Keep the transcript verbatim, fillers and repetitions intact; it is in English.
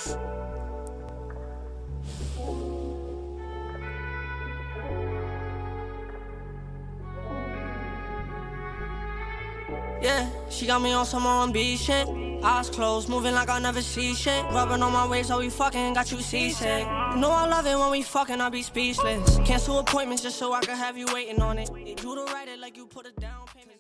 Yeah, she got me on some R and B shit. Eyes closed, moving like I never see shit. Rubbing on my waist, so we fucking got you seasick. You know I love it when we fucking, I be speechless. Cancel appointments just so I can have you waiting on it. You do the right it like you put a down payment.